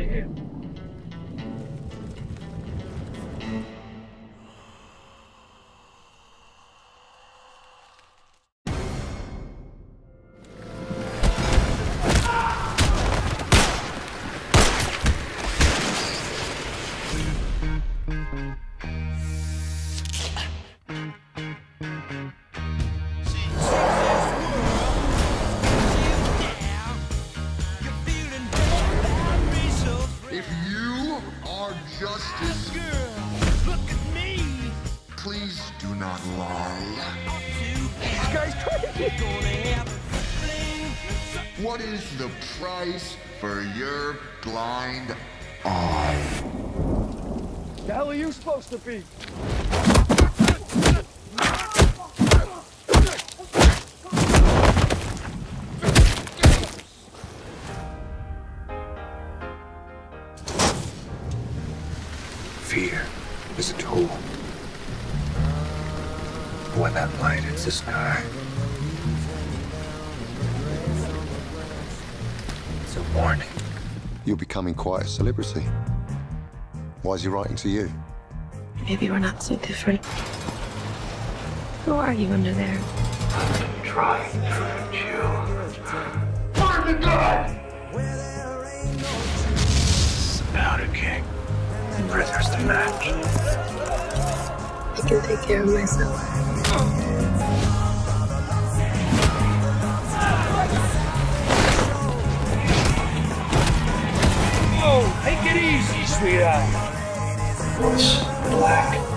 right here. If you are justice, Look at me. please do not lie. This guy's crazy. What is the price for your blind eye? The hell are you supposed to be? Fear is a tool. When that light hits the sky, it's a warning. You're becoming quite a celebrity. Why is he writing to you? Maybe we're not so different. Who are you under there? Trying to hurt you. Burn the gun! It's the powder king. Prisoners to match. I can take care of myself. Whoa, take it easy, sweetheart. It's black.